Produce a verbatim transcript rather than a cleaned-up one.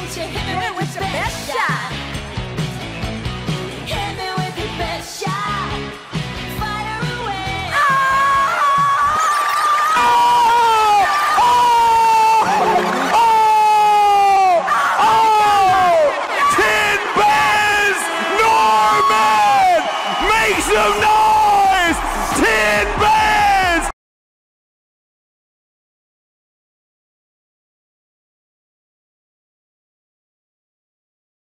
need you. Hit me with your best shot. Hit me with your best shot. Fire away. Oh! Oh! Oh! Oh! Oh! Tin Bez Norman makes him know.